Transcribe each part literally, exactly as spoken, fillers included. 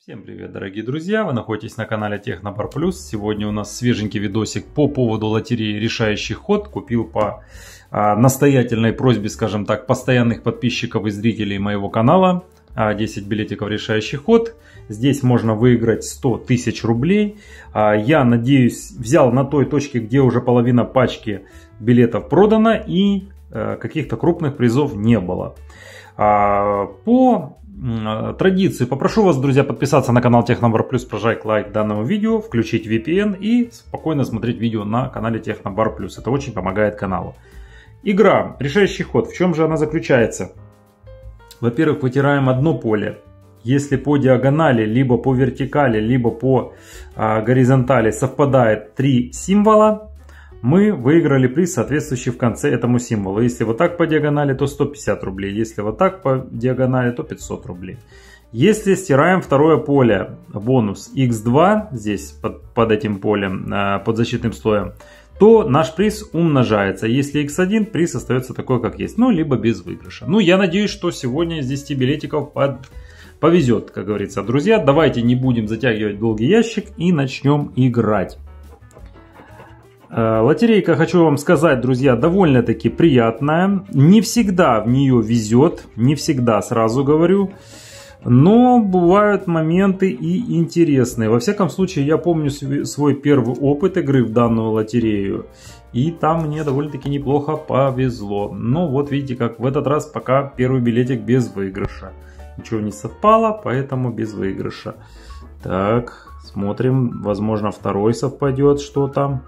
Всем привет, дорогие друзья! Вы находитесь на канале Технобар Плюс. Сегодня у нас свеженький видосик по поводу лотереи «Решающий ход». Купил по а, настоятельной просьбе, скажем так, постоянных подписчиков и зрителей моего канала. А, десять билетиков «Решающий ход». Здесь можно выиграть сто тысяч рублей. А, я надеюсь, взял на той точке, где уже половина пачки билетов продана и а, каких-то крупных призов не было. А, по традиции попрошу вас, друзья, подписаться на канал Технобар Плюс, прожать лайк данному видео, включить ви пи эн и спокойно смотреть видео на канале Технобар Плюс. Это очень помогает каналу. Игра «Решающий ход». В чем же она заключается? Во-первых, вытираем одно поле. Если по диагонали, либо по вертикали, либо по а, горизонтали совпадает три символа, мы выиграли приз, соответствующий в конце этому символу. Если вот так по диагонали, то сто пятьдесят рублей. Если вот так по диагонали, то пятьсот рублей. Если стираем второе поле, бонус икс два, здесь под, под этим полем, под защитным слоем, то наш приз умножается. Если икс один, приз остается такой, как есть. Ну, либо без выигрыша. Ну, я надеюсь, что сегодня из десяти билетиков под... повезет, как говорится. Друзья, давайте не будем затягивать долгий ящик и начнем играть. Лотерейка, хочу вам сказать, друзья, довольно-таки приятная. Не всегда в нее везет, не всегда, сразу говорю. Но бывают моменты и интересные. Во всяком случае, я помню свой первый опыт игры в данную лотерею. И там мне довольно-таки неплохо повезло. Но вот видите, как в этот раз пока первый билетик без выигрыша. Ничего не совпало, поэтому без выигрыша. Так, смотрим. Возможно, второй совпадет что-то.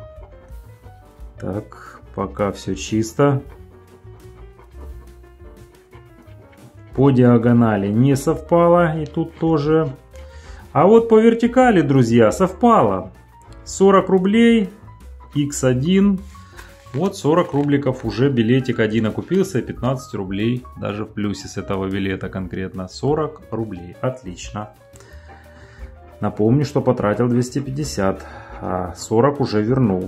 Так, пока все чисто. По диагонали не совпало, и тут тоже. А вот по вертикали, друзья, совпало. сорок рублей, икс один. Вот сорок рубликов уже билетик один окупился, и пятнадцать рублей даже в плюсе с этого билета конкретно. сорок рублей, отлично. Напомню, что потратил двести пятьдесят, а сорок уже вернул.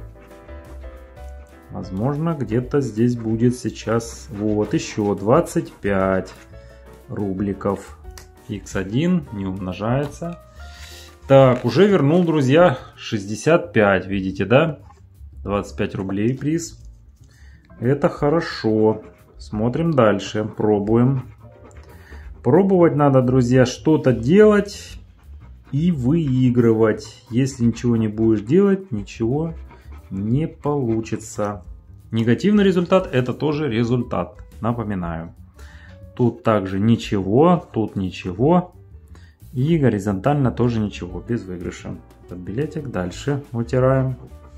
Возможно, где-то здесь будет сейчас, вот, еще двадцать пять рубликов. икс один не умножается. Так, уже вернул, друзья, шестьдесят пять, видите, да? двадцать пять рублей приз. Это хорошо. Смотрим дальше, пробуем. Пробовать надо, друзья, что-то делать и выигрывать. Если ничего не будешь делать, ничего не получится. Негативный результат — это тоже результат, напоминаю. Тут также ничего, тут ничего. И горизонтально тоже ничего, без выигрыша. Этот билетик дальше вытираем.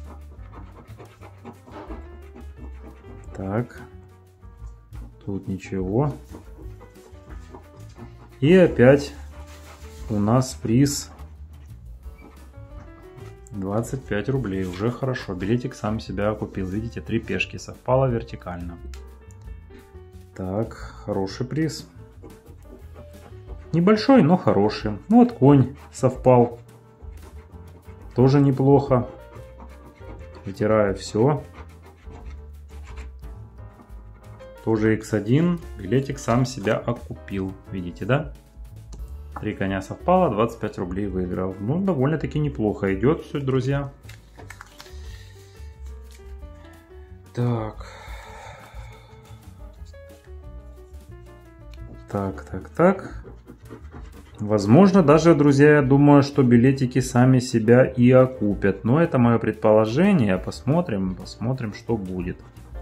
Так, тут ничего. И опять у нас приз двадцать пять рублей, уже хорошо. Билетик сам себя окупил. Видите, три пешки, совпало вертикально. Так, хороший приз. Небольшой, но хороший. Ну вот конь совпал. Тоже неплохо. Вытираю все. Тоже икс один. Билетик сам себя окупил. Видите, да? Три коня совпало, двадцать пять рублей выиграл. Ну, довольно-таки неплохо идет все, друзья. Так. Так, так, так. Возможно, даже, друзья, я думаю, что билетики сами себя и окупят. Но это мое предположение. Посмотрим, посмотрим, что будет.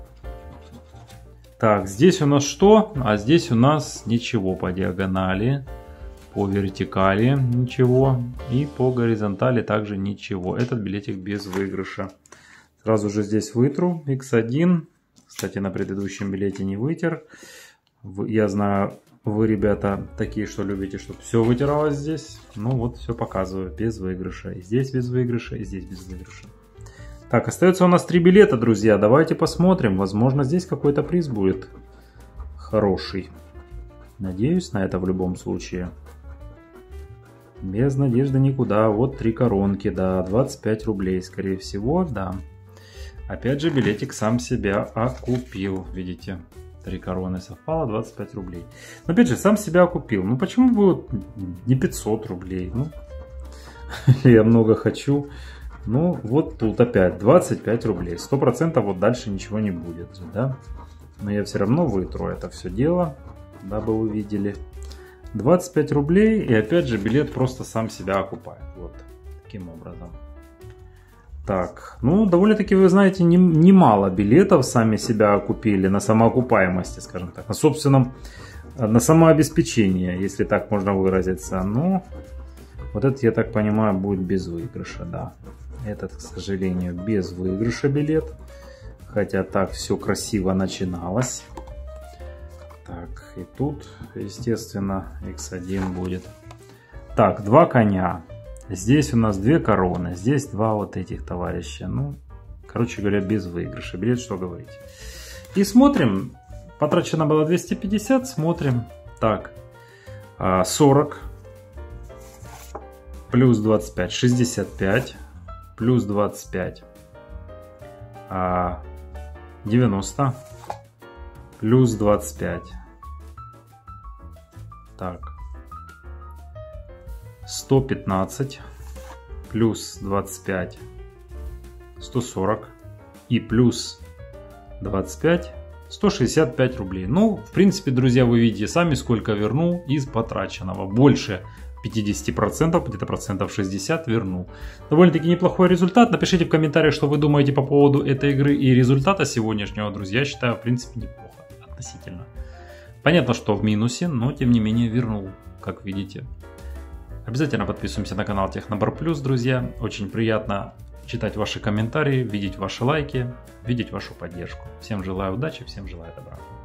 Так, здесь у нас что? А здесь у нас ничего по диагонали. По вертикали ничего. И по горизонтали также ничего. Этот билетик без выигрыша. Сразу же здесь вытру. икс один. Кстати, на предыдущем билете не вытер. Я знаю, вы, ребята, такие, что любите, чтобы все вытиралось здесь. Ну вот, все показываю. Без выигрыша. И здесь без выигрыша, и здесь без выигрыша. Так, остается у нас три билета, друзья. Давайте посмотрим. Возможно, здесь какой-то приз будет хороший. Надеюсь на это в любом случае. Без надежды никуда. Вот три коронки, да, двадцать пять рублей, скорее всего, да. Опять же, билетик сам себя окупил, видите. три короны совпало, двадцать пять рублей. Но опять же, сам себя купил. Ну почему бы вот не пятьсот рублей? Ну, я много хочу. Ну вот тут опять двадцать пять рублей. сто процентов вот дальше ничего не будет. Да? Но я все равно вытру это все дело, дабы вы видели. двадцать пять рублей, и опять же билет просто сам себя окупает. Вот таким образом. Так, ну довольно-таки, вы знаете, немало не билетов сами себя окупили на самоокупаемости, скажем так, на собственном, на самообеспечении, если так можно выразиться. Но вот этот, я так понимаю, будет без выигрыша, да. Этот, к сожалению, без выигрыша билет. Хотя так все красиво начиналось. Так, и тут, естественно, икс один будет. Так, два коня. Здесь у нас две короны. Здесь два вот этих товарища. Ну, короче говоря, без выигрыша. Билет, что говорить. И смотрим. Потрачено было двести пятьдесят. Смотрим. Так, сорок. Плюс двадцать пять. шестьдесят пять. Плюс двадцать пять. девяносто. Плюс двадцать пять. Так. сто пятнадцать. Плюс двадцать пять. сто сорок. И плюс двадцать пять. сто шестьдесят пять рублей. Ну, в принципе, друзья, вы видите сами, сколько вернул из потраченного. Больше пятьдесят процентов, где-то процентов шестьдесят вернул. Довольно-таки неплохой результат. Напишите в комментариях, что вы думаете по поводу этой игры и результата сегодняшнего, друзья. Считаю, в принципе, неплохо относительно. Понятно, что в минусе, но тем не менее вернул, как видите. Обязательно подписываемся на канал Технобар Плюс, друзья. Очень приятно читать ваши комментарии, видеть ваши лайки, видеть вашу поддержку. Всем желаю удачи, всем желаю добра.